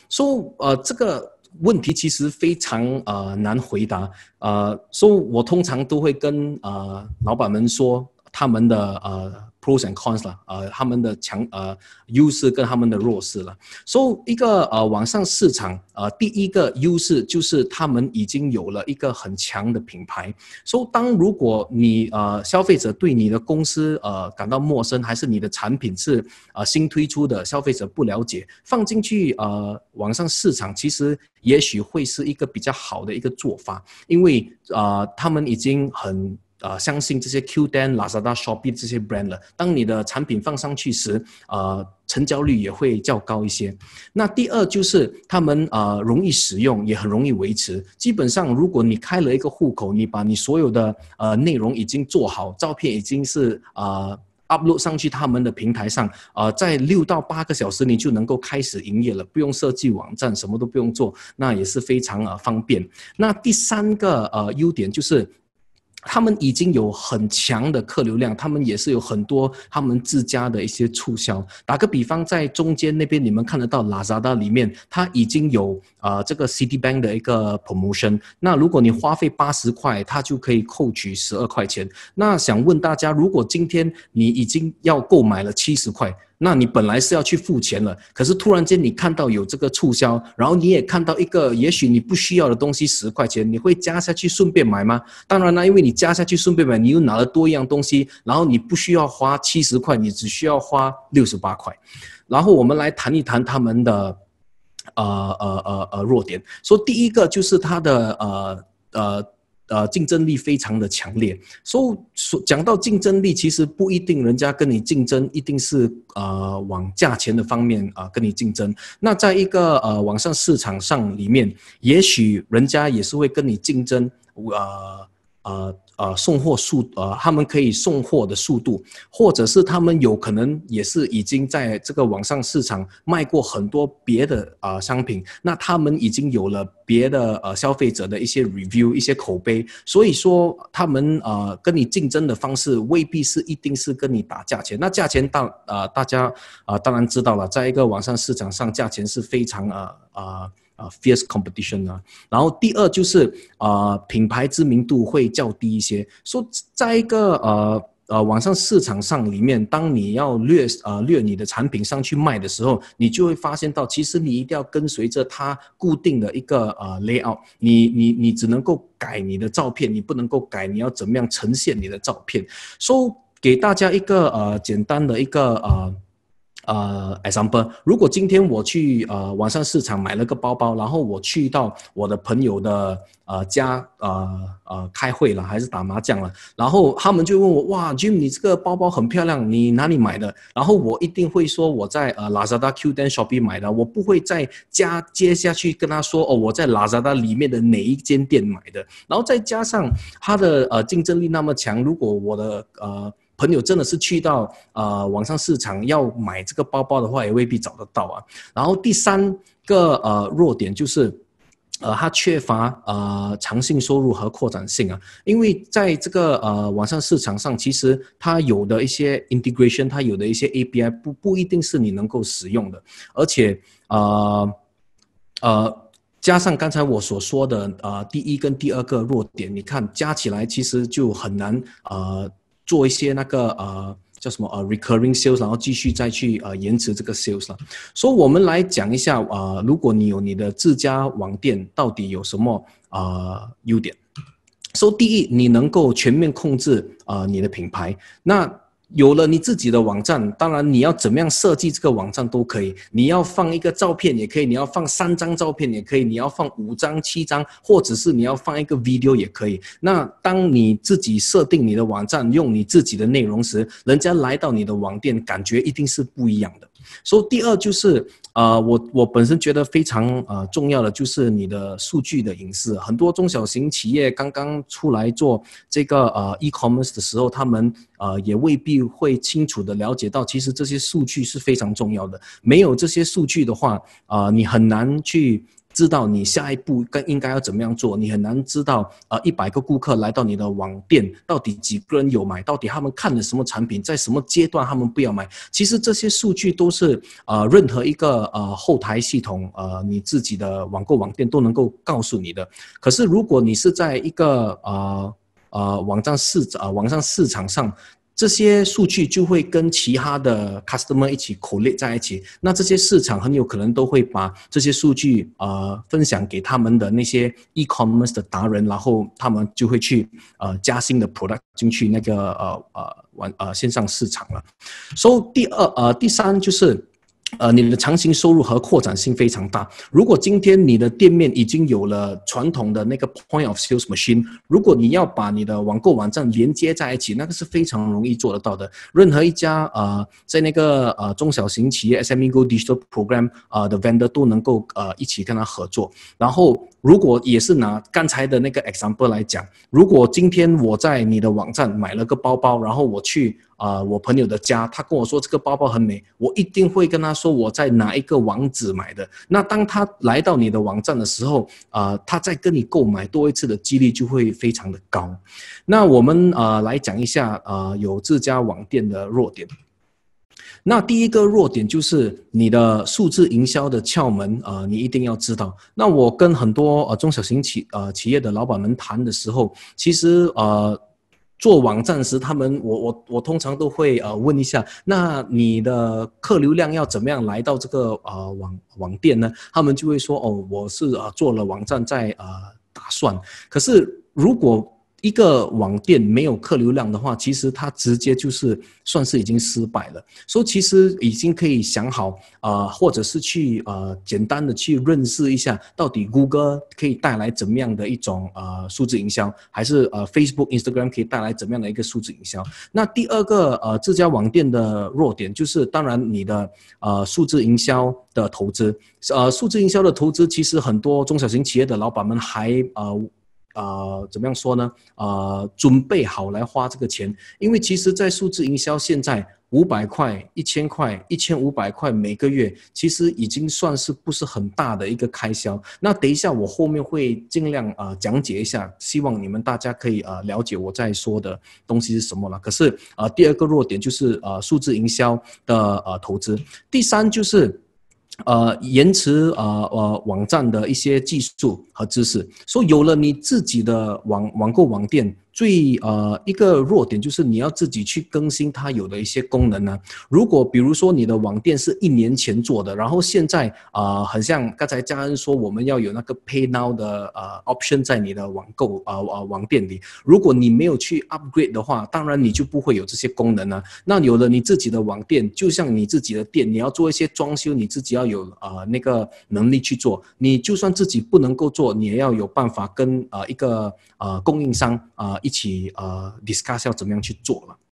这个问题其实非常难回答。我通常都会跟老板们说他们的pros and cons 啦，他们的优势跟他们的弱势了。一个网上市场第一个优势就是他们已经有了一个很强的品牌。如果你消费者对你的公司感到陌生，还是你的产品是新推出的，消费者不了解，放进去网上市场，其实也许会是一个比较好的一个做法，因为他们已经很相信这些 Q10、Lazada、Shopee 这些 brand 了。当你的产品放上去时，成交率也会较高一些。那第二就是他们容易使用，也很容易维持。基本上，如果你开了一个户口，你把你所有的内容已经做好，照片已经是upload 上去他们的平台上，在6到8个小时你就能够开始营业了，不用设计网站，什么都不用做，那也是非常方便。那第三个优点就是他们已经有很强的客流量，他们也是有很多他们自家的一些促销。打个比方，在中间那边你们看得到 Lazada 里面，它已经有这个 Citibank 的一个 promotion。那如果你花费80块，它就可以扣取12块钱。那想问大家，如果今天你已经要购买了70块，那你本来是要去付钱了，可是突然间你看到有这个促销，然后你也看到一个也许你不需要的东西10块钱，你会加下去顺便买吗？当然啦，因为你加下去顺便买，你又拿了多一样东西，然后你不需要花70块，你只需要花68块。然后我们来谈一谈他们的弱点。第一个就是它的竞争力非常的强烈。讲到竞争力，其实不一定人家跟你竞争一定是往价钱的方面跟你竞争。那在一个网上市场上里面，也许人家也是会跟你竞争送货他们可以送货的速度，或者是他们有可能也是已经在这个网上市场卖过很多别的商品，那他们已经有了别的消费者的一些 review 一些口碑，所以说他们跟你竞争的方式未必是一定是跟你打价钱。那价钱大家当然知道了，在一个网上市场上价钱是非常fierce competition 啊。然后第二就是品牌知名度会较低一些。在一个网上市场上里面，当你要略你的产品上去卖的时候，你就会发现到，其实你一定要跟随着它固定的一个layout， 你只能够改你的照片，你不能够改你要怎么样呈现你的照片。给大家一个简单的一个example， 如果今天我去网上市场买了个包包，然后我去到我的朋友的家开会了，还是打麻将了，然后他们就问我，哇 Jim 你这个包包很漂亮，你哪里买的？然后我一定会说我在Lazada Q10 Shopee 买的，我不会再接下去跟他说我在 Lazada 里面的哪一间店买的。然后再加上它的竞争力那么强，如果我的朋友真的是去到网上市场要买这个包包的话，也未必找得到啊。然后第三个弱点就是它缺乏长性收入和扩展性啊。因为在这个网上市场上，其实它有的一些 integration， 它有的一些 API 不一定是你能够使用的，而且加上刚才我所说的第一跟第二个弱点，你看加起来其实就很难做一些那个叫什么recurring sales， 然后继续再去延迟这个 sales 了。我们来讲一下如果你有你的自家网店，到底有什么优点。第一，你能够全面控制你的品牌。那有了你自己的网站，当然你要怎么样设计这个网站都可以，你要放一个照片也可以，你要放3张照片也可以，你要放5张、7张，或者是你要放一个 video 也可以。那当你自己设定你的网站，用你自己的内容时，人家来到你的网店，感觉一定是不一样的。第二就是我本身觉得非常重要的就是你的数据的隐私。很多中小型企业刚刚出来做这个e-commerce 的时候，他们也未必会清楚的了解到，其实这些数据是非常重要的。没有这些数据的话，你很难去知道你下一步应该要怎么样做，你很难知道100个顾客来到你的网店，到底几个人有买，到底他们看了什么产品，在什么阶段他们不要买。其实这些数据都是任何一个后台系统你自己的网购网店都能够告诉你的。可是如果你是在一个网上市场上，这些数据就会跟其他的 customer 一起 collate 在一起，那这些市场很有可能都会把这些数据分享给他们的那些 e-commerce 的达人，然后他们就会去加新的 product 进去那个线上市场了。所以第三就是你的长期收入和扩展性非常大。如果今天你的店面已经有了传统的那个 point of sales machine， 如果你要把你的网购网站连接在一起，那个是非常容易做得到的。任何一家在那个中小型企业 SME Go Digital Program 的 vendor 都能够一起跟他合作。然后如果也是拿刚才的那个 example 来讲，如果今天我在你的网站买了个包包，然后我去我朋友的家，他跟我说这个包包很美，我一定会跟他说我在哪一个网址买的。那当他来到你的网站的时候，他再跟你购买多一次的几率就会非常的高。那我们来讲一下有自家网店的弱点。那第一个弱点就是你的数字营销的窍门，你一定要知道。那我跟很多中小型企业的老板们谈的时候，其实做网站时，我通常都会问一下，那你的客流量要怎么样来到这个网店呢？他们就会说我是做了网站在打算。可是如果一个网店没有客流量的话，其实它直接就是算是已经失败了。所以其实已经可以想好或者是去简单的去认识一下，到底 Google 可以带来怎么样的一种数字营销，还是Facebook、Instagram 可以带来怎么样的一个数字营销。那第二个自家网店的弱点就是，当然你的数字营销的投资，数字营销的投资，其实很多中小型企业的老板们还怎么样说呢？准备好来花这个钱，因为其实在数字营销现在500块、1000块、1500块每个月，其实已经算是不是很大的一个开销。那等一下我后面会尽量讲解一下，希望你们大家可以了解我在说的东西是什么了。可是第二个弱点就是数字营销的投资。第三就是延迟网站的一些技术和知识。所以有了你自己的网购网店，一个弱点就是你要自己去更新它有的一些功能呢。如果比如说你的网店是1年前做的，然后现在很像刚才嘉恩说我们要有那个 Pay Now 的option 在你的网店里，如果你没有去 upgrade 的话，当然你就不会有这些功能了。那有了你自己的网店，就像你自己的店，你要做一些装修，你自己要有那个能力去做。你就算自己不能够做，你也要有办法跟一个供应商一起discuss 要怎么样去做了。